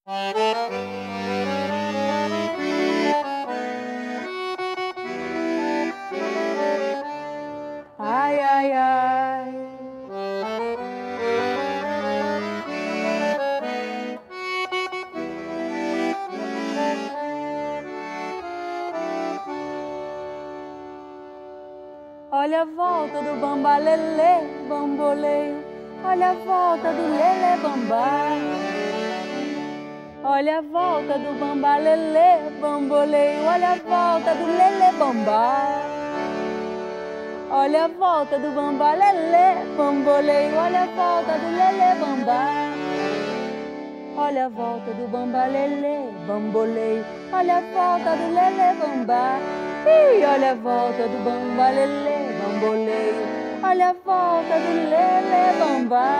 Ai, ai, ai. Olha a volta do bamba lelê, bamboleio. Olha a volta do lelê bambá. Olha a volta do bamba lelê, bamboleio. Olha a volta do lelê bambá. Olha a volta do bamba lelê, bamboleio. Olha a volta do lelê bambá. Olha a volta do bamba lelê, bamboleio. Olha a volta do lelê bambá. E olha a volta do bamba lelê, bamboleio. Olha a volta do lelê bambá.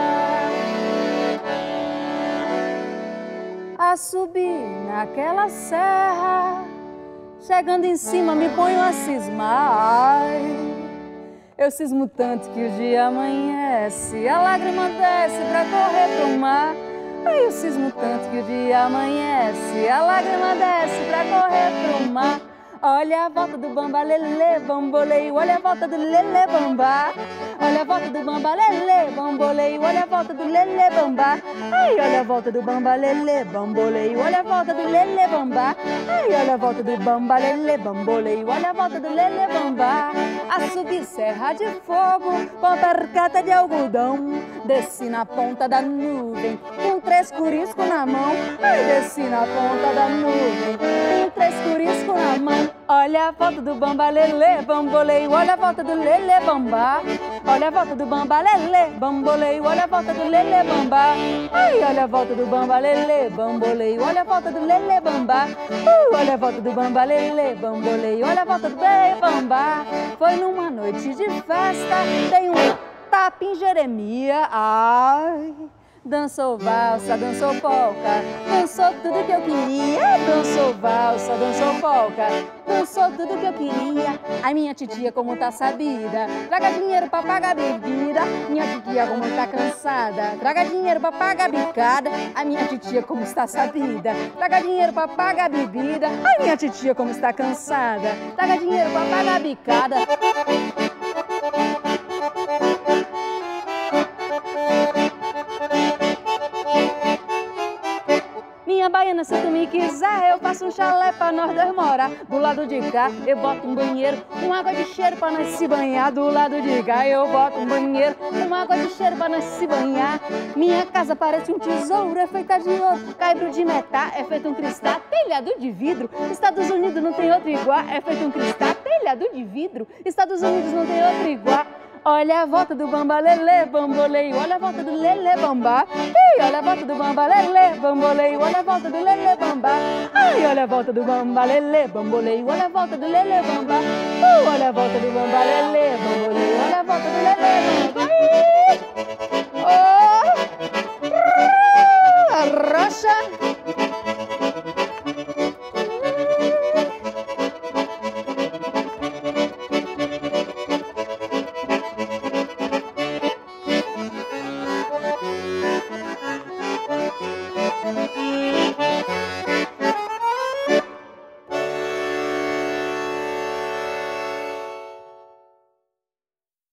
A subir naquela serra, chegando em cima me ponho a cismar. Eu cismo tanto que o dia amanhece, a lágrima desce pra correr pro mar. Ai, eu cismo tanto que o dia amanhece, a lágrima desce pra correr pro mar. Olha a volta do bamba lelê, bamboleio. Olha a volta do lelê bambá. Olha a volta do bamba lelê, bamboleio. Olha a volta do lelê bambá. Ai, olha a volta do bamba lelê, bamboleio. Olha a volta do lelê bambá. Ai, olha a volta do bamba lelê, bamboleio. Olha a volta do lelê bambá. A subir serra de fogo com percata de algodão. Desci na ponta da nuvem com 3 curiscos na mão. Ai, desci na ponta da nuvem com 3 curiscos na mão. Olha a volta do bamba lelê, bamboleio. Olha a volta do lelê bambá. Olha a volta do bamba lelê, bamboleio. Olha a volta do lelê bambá. Ai, olha a volta do bamba lelê, bamboleio. Olha a volta do lelê bambá. Olha a volta do bamba lelê, bamboleio. Olha a volta do lelê bambá. Foi numa noite de festa, dei um tapa em Jeremia. Ai, dançou valsa, dançou polca, dançou tudo que eu queria. Dançou valsa, dançou polca, dançou tudo que eu queria. Ai, minha titia como tá sabida, traga dinheiro pra pagar bebida. Minha titia como tá cansada, traga dinheiro pra pagar bicada. Ai, minha titia como está sabida, traga dinheiro pra pagar bebida. Ai, minha titia como está cansada, traga dinheiro pra pagar bicada. Minha baiana, se tu me quiser, eu faço um chalé pra nós dois morar. Do lado de cá, eu boto um banheiro com água de cheiro pra nós se banhar. Do lado de cá, eu boto um banheiro com água de cheiro pra nós se banhar. Minha casa parece um tesouro, é feita de ouro, caibro de metá, é feito um cristal, telhado de vidro. Estados Unidos não tem outro igual, é feito um cristal, telhado de vidro. Estados Unidos não tem outro igual. Olha a volta do bamba lelê, bamboleio. Olha a volta do lelê bambá. E olha a volta do bamba lelê, bamboleio. Olha a volta do lelê bambá. Ai, olha a volta do bamba lelê, bamboleio. Olha a volta do lelê bambá. Olha a volta do bamba lelê, bamboleio. Olha a volta do lelê bambá.